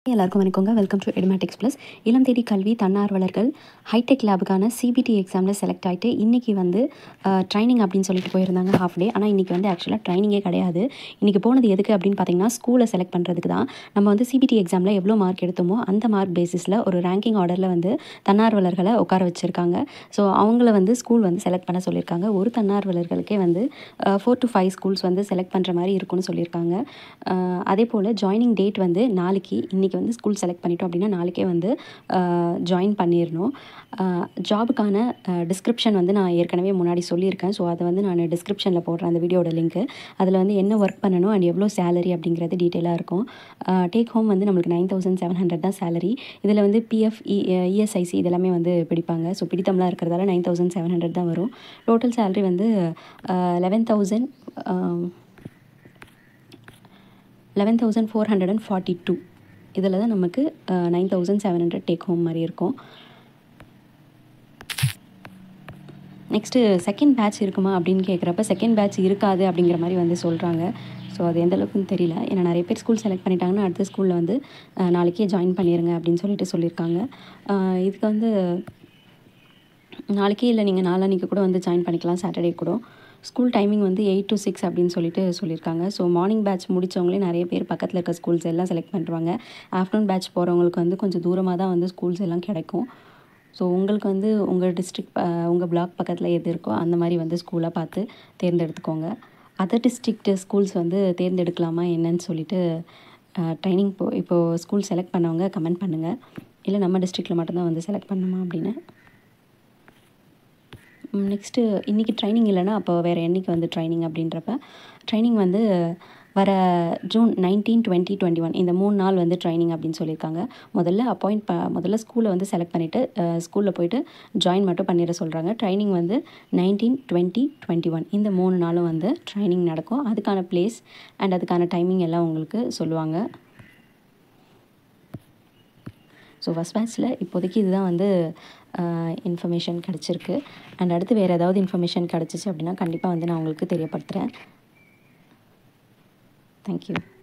எல்லாருக்கும் வணக்கங்க. Welcome to Edumatics plus. Illam Thedi Kalvi தன்னார்வலர்கள் ஹைடெக் லேபுக்கான சிபிடி எக்ஸாமில் செலக்ட் ஆகிட்டு இன்றைக்கி வந்து ட்ரைனிங் அப்படின்னு சொல்லிட்டு போயிருந்தாங்க ஹாஃப் டே. ஆனால் இன்றைக்கி வந்து ஆக்சுவலாக ட்ரைனிங்கே கிடையாது. இன்றைக்கி போனது எதுக்கு அப்படின்னு பார்த்தீங்கன்னா, ஸ்கூலை செலக்ட் பண்ணுறதுக்கு தான். நம்ம வந்து சிபிடி எக்ஸாமில் எவ்வளோ மார்க் எடுத்தோமோ அந்த மார்க் பேசிஸில் ஒரு ரேங்கிங் ஆர்டரில் வந்து தன்னார்வலர்களை உட்கார வச்சுருக்காங்க. ஸோ அவங்கள வந்து ஸ்கூல் வந்து செலக்ட் பண்ண சொல்லியிருக்காங்க. ஒரு தன்னார்வலர்களுக்கே வந்து 4 to 5 ஸ்கூல்ஸ் வந்து செலக்ட் பண்ணுற மாதிரி இருக்குன்னு சொல்லியிருக்காங்க. அதே போல் ஜாயினிங் டேட் வந்து நாளைக்கு, இன்றைக்கி வந்து ஸ்கூல் செலக்ட் பண்ணிட்டோம் அப்படின்னா நாளைக்கே வந்து ஜாயின் பண்ணிடணும். ஜாபுக்கான டிஸ்கிரிப்ஷன் வந்து நான் ஏற்கனவே முன்னாடி சொல்லியிருக்கேன். ஸோ அதை வந்து நான் டிஸ்கிரிப்ஷனில் போடுறேன், அந்த வீடியோட லிங்க்கு. அதில் வந்து என்ன ஒர்க் பண்ணணும் அண்ட் எவ்வளோ சேலரி அப்படிங்கிறது டீட்டெயிலாக இருக்கும். டேக் ஹோம் வந்து நம்மளுக்கு 9,700 தான் சேலரி. இதில் வந்து பிஎஃப், இஎஸ்ஐசி இதெல்லாமே வந்து பிடிப்பாங்க. ஸோ பிடித்தம்லாம் இருக்கிறதால 9,700 தான் வரும். டோட்டல் சேலரி வந்து 11,442. இதில் தான் நமக்கு 9,700 டேக் ஹோம் மாதிரி இருக்கும். நெக்ஸ்ட்டு செகண்ட் பேட்ச் இருக்குமா அப்படின்னு கேட்குறப்ப செகண்ட் பேட்ச் இருக்காது அப்படிங்கிற மாதிரி வந்து சொல்கிறாங்க. ஸோ அது எந்த அளவுக்குன்னு தெரியல. ஏன்னா நிறைய பேர் ஸ்கூல் செலக்ட் பண்ணிட்டாங்கன்னா அடுத்த ஸ்கூலில் வந்து நாளைக்கே ஜாயின் பண்ணிடுங்க அப்படின்னு சொல்லியிருக்காங்க. இதுக்கு வந்து நாளைக்கே இல்லை, நீங்கள் நாளான்னைக்கு கூட வந்து ஜாயின் பண்ணிக்கலாம், சாட்டர்டே கூட. ஸ்கூல் டைமிங் வந்து 8 to 6 அப்படின்னு சொல்லியிருக்காங்க. ஸோ மார்னிங் பேட்ச் முடித்தவங்களே நிறைய பேர் பக்கத்தில் இருக்க ஸ்கூல்ஸ் எல்லாம் செலக்ட் பண்ணுறாங்க. ஆஃப்டர்நூன் பேட்ச் போகிறவங்களுக்கு வந்து கொஞ்சம் தூரமாக தான் வந்து ஸ்கூல்ஸ் எல்லாம் கிடைக்கும். ஸோ உங்களுக்கு வந்து உங்கள் டிஸ்ட்ரிக்ட், உங்கள் பிளாக் பக்கத்தில் எது இருக்கோ அந்த மாதிரி வந்து ஸ்கூலாக பார்த்து தேர்ந்தெடுத்துக்கோங்க. அதர் டிஸ்ட்ரிக்ட் ஸ்கூல்ஸ் வந்து தேர்ந்தெடுக்கலாமா என்னன்னு சொல்லிட்டு ட்ரைனிங் இப்போது ஸ்கூல் செலக்ட் பண்ணவங்க கமெண்ட் பண்ணுங்கள். இல்லை நம்ம டிஸ்ட்ரிக்டில் மட்டும்தான் வந்து செலக்ட் பண்ணணுமா அப்படின்னு. நெக்ஸ்ட்டு இன்றைக்கி ட்ரைனிங் இல்லைனா அப்போ வேறு என்றைக்கு வந்து ட்ரைனிங் அப்படின்றப்ப, ட்ரைனிங் வந்து வர June 19, 20, 21 இந்த 3 நாள் வந்து ட்ரைனிங் அப்படின்னு சொல்லியிருக்காங்க. முதல்ல ஸ்கூலை வந்து செலக்ட் பண்ணிவிட்டு ஸ்கூலில் போய்ட்டு ஜாயின் மட்டும் பண்ணிட சொல்கிறாங்க. ட்ரைனிங் வந்து 19, 20, 21 இந்த 3 நாளும் வந்து ட்ரைனிங் நடக்கும். அதுக்கான பிளேஸ் அண்ட் அதுக்கான டைமிங் எல்லாம் உங்களுக்கு சொல்லுவாங்க. ஸோ ஃபஸ்ட் பேட்ச்சில் இப்போதைக்கு இதுதான் வந்து இன்ஃபர்மேஷன் கிடச்சிருக்கு. அண்ட் அடுத்து வேறு ஏதாவது இன்ஃபர்மேஷன் கிடச்சிச்சு அப்படின்னா கண்டிப்பாக வந்து நான் உங்களுக்கு தெரியப்படுத்துகிறேன். தேங்க்யூ.